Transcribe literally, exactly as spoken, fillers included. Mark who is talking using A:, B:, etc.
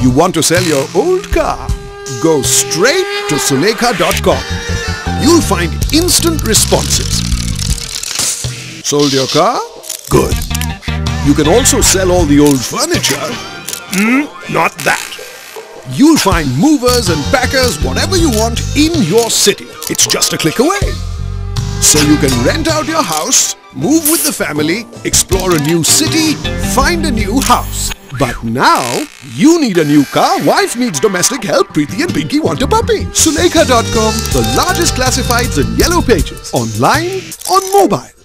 A: You want to sell your old car? Go straight to sulekha dot com. You'll find instant responses. Sold your car? Good. You can also sell all the old furniture. Hmm, not that. You'll find movers and packers, whatever you want, in your city. It's just a click away. So you can rent out your house, move with the family, explore a new city, find a new house. But now, you need a new car, wife needs domestic help, Preeti and Pinky want a puppy. sulekha dot com, the largest classifieds and yellow pages. Online, on mobile.